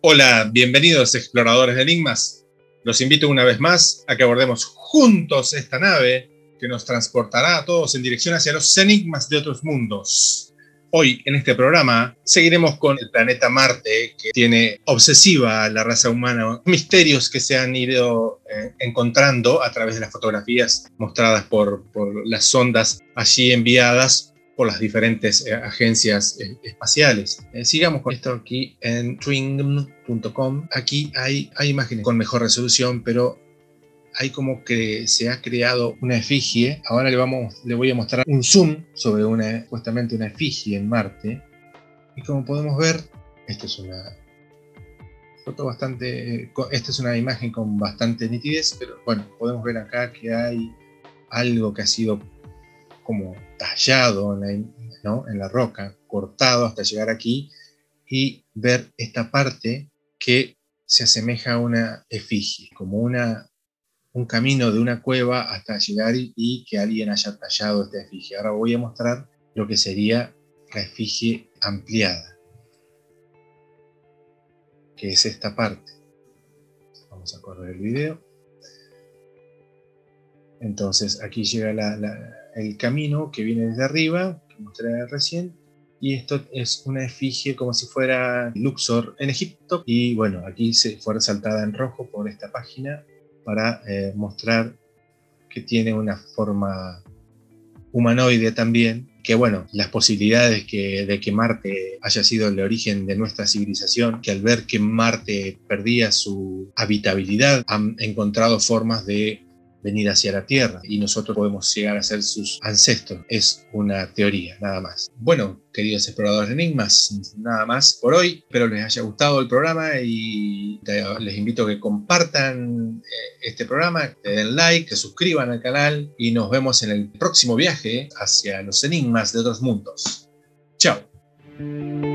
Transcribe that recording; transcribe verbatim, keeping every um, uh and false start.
Hola, bienvenidos exploradores de enigmas. Los invito una vez más a que abordemos juntos esta nave que nos transportará a todos en dirección hacia los enigmas de otros mundos. Hoy, en este programa, seguiremos con el planeta Marte, que tiene obsesiva a la raza humana, misterios que se han ido eh, encontrando a través de las fotografías mostradas por, por las sondas allí enviadas por las diferentes eh, agencias eh, espaciales. Eh, sigamos con esto aquí en twingm punto com. Aquí hay, hay imágenes con mejor resolución, pero hay como que se ha creado una efigie. Ahora le, vamos, le voy a mostrar un zoom sobre una, supuestamente una efigie en Marte. Y como podemos ver, esta es una foto bastante... Esta es una imagen con bastante nitidez, pero bueno, podemos ver acá que hay algo que ha sido como tallado en la, ¿no? en la roca, cortado hasta llegar aquí, y ver esta parte que se asemeja a una efigie, como una, un camino de una cueva hasta llegar y, y que alguien haya tallado esta efigie. Ahora voy a mostrar lo que sería la efigie ampliada, que es esta parte. Vamos a correr el video. Entonces aquí llega la, la, el camino que viene desde arriba, que mostré recién, y esto es una efigie como si fuera Luxor en Egipto, y bueno, aquí se fue resaltada en rojo por esta página para eh, mostrar que tiene una forma humanoide también, que bueno, las posibilidades que, de que Marte haya sido el origen de nuestra civilización, que al ver que Marte perdía su habitabilidad, han encontrado formas de venir hacia la Tierra y nosotros podemos llegar a ser sus ancestros. Es una teoría, nada más. Bueno, queridos exploradores de enigmas, nada más por hoy. Espero les haya gustado el programa y les invito a que compartan este programa, que den like, que suscriban al canal y nos vemos en el próximo viaje hacia los enigmas de otros mundos. Chao.